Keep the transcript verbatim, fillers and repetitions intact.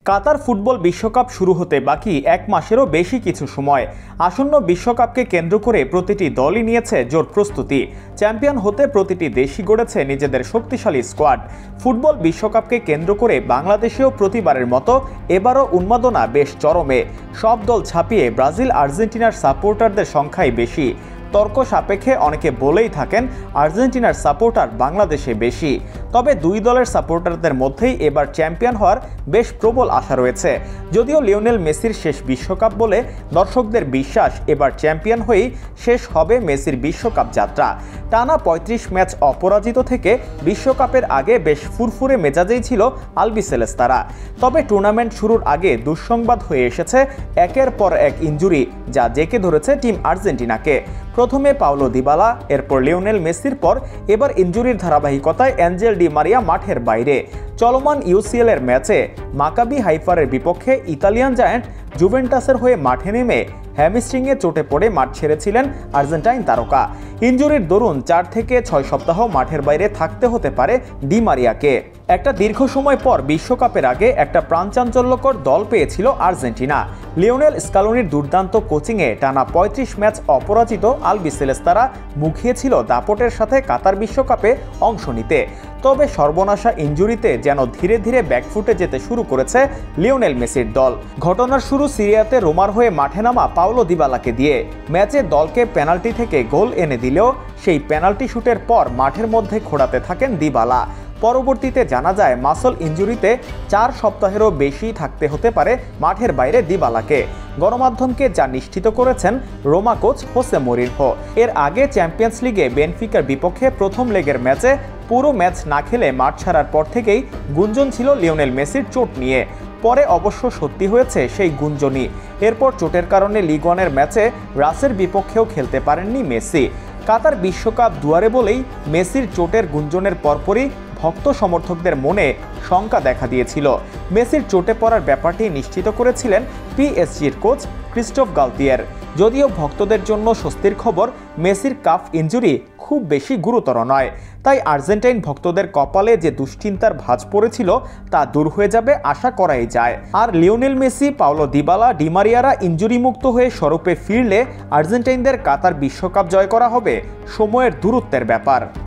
Qatar football বিশ্বকাপ শুরু হতে বাকি এক মাসেরও বেশি কিছু সময়। আসন্ন বিশ্বকাপকে কেন্দ্র করে প্রতিটি দলই নিয়েছে জোর প্রস্তুতি। চ্যাম্পিয়ন হতে প্রতিটি দেশই গড়েছে নিজেদের শক্তিশালী স্কোয়াড। ফুটবল বিশ্বকাপকে কেন্দ্র করে বাংলাদেশেও প্রতিবারের মতো এবারও উন্মাদনা বেশ চরমে। সব দল ছাপিয়ে ব্রাজিল আর্জেন্টিনার সাপোর্টারদের সংখ্যাই বেশি। তর্ক সাপেক্ষে অনেকে বলেই থাকেন আর্জেন্টিনার সাপোর্টার বাংলাদেশে বেশি। তবে দুই দলের সাপোর্টারদের মধ্যেই এবার চ্যাম্পিয়ন হওয়ার বেশ প্রবল আশা রয়েছে। যদিও লিওনেল মেসির শেষ বিশ্বকাপ বলে দর্শকদের বিশ্বাস এবার চ্যাম্পিয়ন হয়েই শেষ হবে মেসির বিশ্বকাপ যাত্রা। টানা পঁয়ত্রিশ ম্যাচ অপরাজিত থেকে বিশ্বকাপের আগে বেশ ফুরফুরে মেজাজেই ছিল আলবিসেলেস্তারা। তবে টুর্নামেন্ট শুরুর আগে দুঃসংবাদ হয়ে এসেছে একের পর এক ইনজুরি, যা জেঁকে ধরেছে টিম আর্জেন্টিনাকে। প্রথমে পাওলো দিবালা, এরপর লিওনেল মেসির পর এবার ইনজুরির ধারাবাহিকতায় অ্যাঞ্জেল ডি মারিয়া মাঠের বাইরে। চলমান ইউসিএল এর ম্যাচে মাকাবি হাইফারের বিপক্ষে ইতালিয়ান জায়ান্ট জুভেন্টাসের হয়ে মাঠে নেমে হ্যামস্ট্রিংয়ে চোটে পড়ে মাঠ ছেড়েছিলেন আর্জেন্টাইন তারকা। ইনজুরির দরুন চার থেকে ছয় সপ্তাহ মাঠের বাইরে থাকতে হতে পারে ডি মারিয়াকে। একটা দীর্ঘ সময় পর বিশ্বকাপের আগে একটা প্রাণচাঞ্চল্যকর দল পেয়েছিল আর্জেন্টিনা। লিওনেল স্কালোনির দুর্দান্ত কোচিংয়ে টানা পঁয়ত্রিশ ম্যাচ অপরাজিত আলবিসেলেস্তারা মুখিয়েছিল দাপটের সাথে কাতার বিশ্বকাপে অংশ নিতে। তবে সর্বনাশা ইনজুরিতে যেন ধীরে ধীরে ব্যাকফুটে যেতে শুরু করেছে লিওনেল মেসির দল। ঘটনার শুরু সিরিয়াতে রোমার হয়ে মাঠে নামা পাওলো দিবালাকে দিয়ে। ম্যাচে দলকে পেনাল্টি থেকে গোল এনে দিলেও সেই পেনাল্টি শুটের পর মাঠের মধ্যে খোঁড়াতে থাকেন দিবালা। পরবর্তীতে জানা যায় মাসল ইনজুরিতে চার সপ্তাহেরও বেশি থাকতে হতে পারে মাঠের বাইরে দিবালাকে। গণমাধ্যমকে যা নিশ্চিত করেছেন রোমা কোচ হোসে মরিনহো। এর আগে চ্যাম্পিয়ন্স লিগে বেনফিকার বিপক্ষে প্রথম লেগের ম্যাচে পুরো ম্যাচ না খেলে মাঠ ছাড়ার পর থেকেই গুঞ্জন ছিল লিওনেল মেসির চোট নিয়ে। পরে অবশ্য সত্যি হয়েছে সেই গুঞ্জনই। এরপর চোটের কারণে লিগ ওয়ানের ম্যাচে রাসের বিপক্ষেও খেলতে পারেননি মেসি। কাতার বিশ্বকাপ দুয়ারে বলেই মেসির চোটের গুঞ্জনের পরপরই ভক্ত সমর্থকদের মনে শঙ্কা দেখা দিয়েছিল। মেসির চোটে পড়ার ব্যাপারটি নিশ্চিত করেছিলেন পিএসজির কোচ ক্রিস্টোফ গালতিয়ার। যদিও ভক্তদের জন্য স্বস্তির খবর, মেসির কাফ ইনজুরি খুব বেশি গুরুতর নয়। তাই আর্জেন্টাইন ভক্তদের কপালে যে দুশ্চিন্তার ভাঁজ পড়েছিল তা দূর হয়ে যাবে আশা করাই যায়। আর Lionel Messi, Paulo Dybala, Di মারিয়ারা ইনজুরি মুক্ত হয়ে স্বরূপে ফিরলে আর্জেন্টাইনদের কাতার বিশ্বকাপ জয় করা হবে সময়ের দূরত্বের ব্যাপার।